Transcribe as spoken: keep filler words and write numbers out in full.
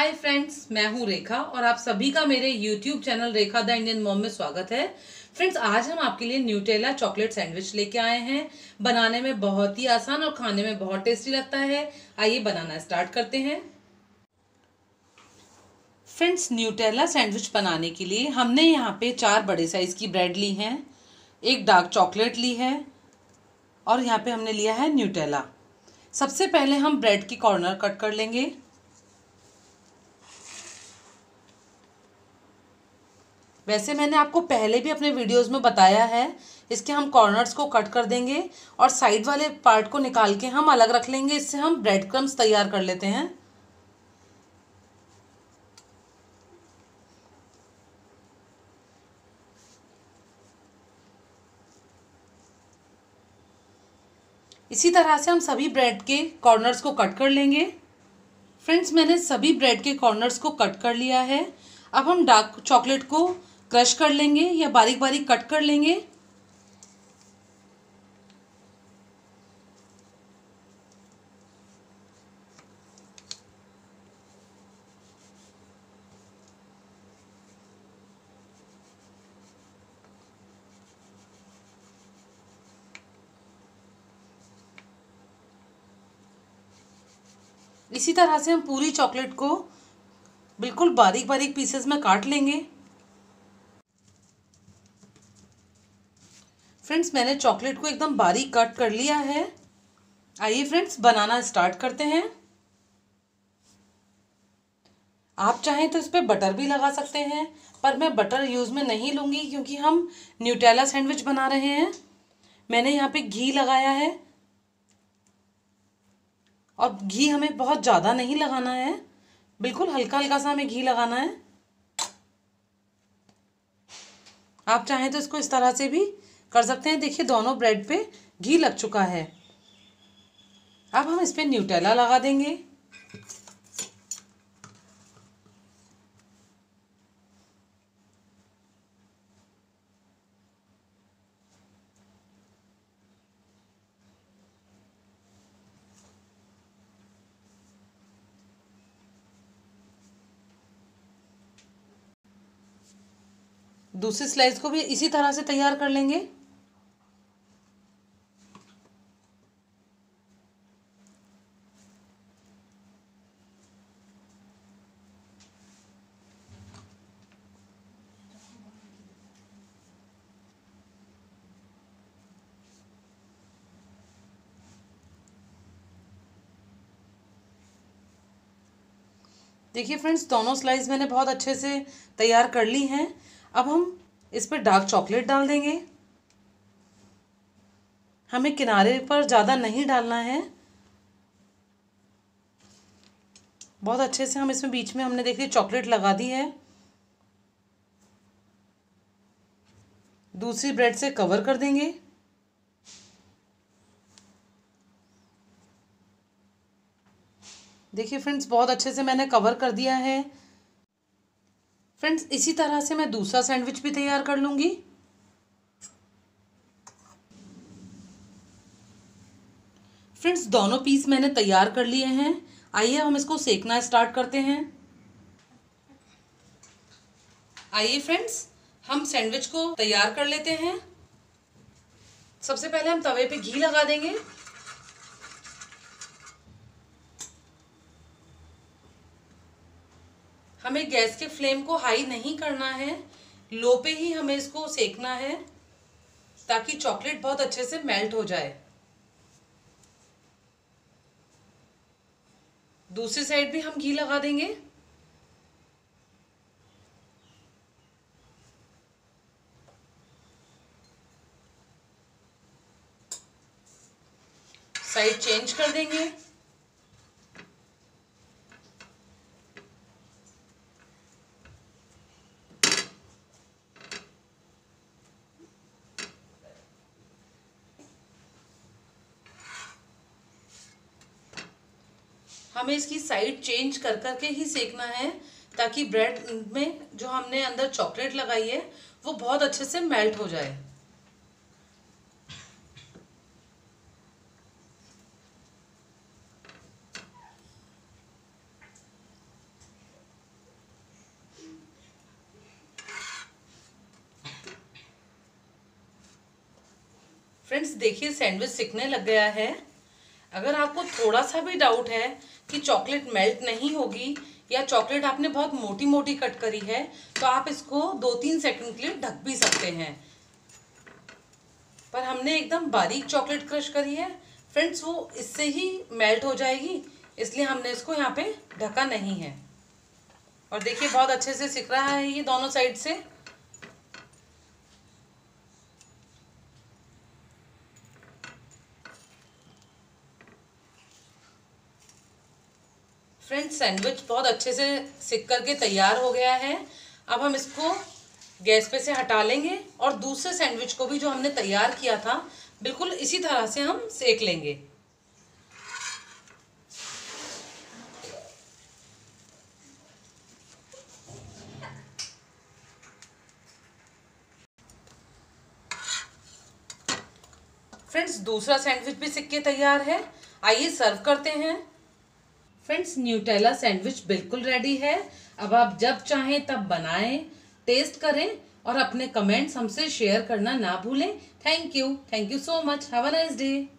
Hi friends, मैं हूं रेखा और आप सभी का मेरे YouTube channel Rekha the Indian mom में स्वागत है। फ्रेंड्स, आज हम आपके लिए न्यूटेला चॉकलेट सैंडविच लेके आए हैं। बनाने में बहुत ही आसान और खाने में बहुत टेस्टी लगता है। आइए बनाना स्टार्ट करते हैं। फ्रेंड्स, न्यूटेला सैंडविच बनाने के लिए हमने यहाँ पे चार बड़े साइज की ब्रेड ली है, एक डार्क चॉकलेट ली है और यहाँ पे हमने लिया है न्यूटेला। सबसे पहले हम ब्रेड की कॉर्नर कट कर लेंगे। वैसे मैंने आपको पहले भी अपने वीडियोस में बताया है, इसके हम कॉर्नर्स को कट कर देंगे और साइड वाले पार्ट को निकाल के हम अलग रख लेंगे। इससे हम ब्रेड क्रम्स तैयार कर लेते हैं। इसी तरह से हम सभी ब्रेड के कॉर्नर्स को कट कर लेंगे। फ्रेंड्स, मैंने सभी ब्रेड के कॉर्नर्स को कट कर लिया है। अब हम डार्क चॉकलेट को क्रश कर लेंगे या बारीक बारीक कट कर लेंगे। इसी तरह से हम पूरी चॉकलेट को बिल्कुल बारीक बारीक पीसेस में काट लेंगे। फ्रेंड्स, मैंने चॉकलेट को एकदम बारीक कट कर लिया है। आइए फ्रेंड्स, बनाना स्टार्ट करते हैं। आप चाहें तो इस पर बटर भी लगा सकते हैं, पर मैं बटर यूज़ में नहीं लूँगी क्योंकि हम न्यूटेला सैंडविच बना रहे हैं। मैंने यहाँ पे घी लगाया है और घी हमें बहुत ज़्यादा नहीं लगाना है, बिल्कुल हल्का हल्का सा हमें घी लगाना है। आप चाहें तो इसको इस तरह से भी कर सकते हैं। देखिए, दोनों ब्रेड पे घी लग चुका है। अब हम इस पे न्यूटेला लगा देंगे। दूसरी स्लाइस को भी इसी तरह से तैयार कर लेंगे। देखिए फ्रेंड्स, दोनों स्लाइस मैंने बहुत अच्छे से तैयार कर ली हैं। अब हम इस पर डार्क चॉकलेट डाल देंगे। हमें किनारे पर ज़्यादा नहीं डालना है, बहुत अच्छे से हम इसमें बीच में हमने देखिए चॉकलेट लगा दी है। दूसरी ब्रेड से कवर कर देंगे। देखिए फ्रेंड्स, बहुत अच्छे से मैंने कवर कर दिया है। फ्रेंड्स, इसी तरह से मैं दूसरा सैंडविच भी तैयार कर लूँगी। फ्रेंड्स, दोनों पीस मैंने तैयार कर लिए हैं। आइए हम इसको सेकना स्टार्ट करते हैं। आइए फ्रेंड्स, हम सैंडविच को तैयार कर लेते हैं। सबसे पहले हम तवे पे घी लगा देंगे। हमें गैस के फ्लेम को हाई नहीं करना है, लो पे ही हमें इसको सेकना है ताकि चॉकलेट बहुत अच्छे से मेल्ट हो जाए। दूसरी साइड भी हम घी लगा देंगे। साइड चेंज कर देंगे। हमें इसकी साइड चेंज कर करके ही सेकना है ताकि ब्रेड में जो हमने अंदर चॉकलेट लगाई है वो बहुत अच्छे से मेल्ट हो जाए। फ्रेंड्स देखिए सैंडविच सिकने लग गया है। अगर आपको थोड़ा सा भी डाउट है कि चॉकलेट मेल्ट नहीं होगी या चॉकलेट आपने बहुत मोटी मोटी कट करी है, तो आप इसको दो तीन सेकंड के लिए ढक भी सकते हैं। पर हमने एकदम बारीक चॉकलेट क्रश करी है फ्रेंड्स, वो इससे ही मेल्ट हो जाएगी, इसलिए हमने इसको यहाँ पे ढका नहीं है। और देखिए बहुत अच्छे से सिक रहा है ये दोनों साइड से। फ्रेंड्स सैंडविच बहुत अच्छे से सिक करके तैयार हो गया है। अब हम इसको गैस पे से हटा लेंगे और दूसरे सैंडविच को भी जो हमने तैयार किया था बिल्कुल इसी तरह से हम सेक लेंगे। फ्रेंड्स दूसरा सैंडविच भी सिक के तैयार है, आइए सर्व करते हैं। फ्रेंड्स न्यूटेला सैंडविच बिल्कुल रेडी है। अब आप जब चाहें तब बनाएं, टेस्ट करें और अपने कमेंट्स हमसे शेयर करना ना भूलें। Thank you thank you so much. Have a nice day.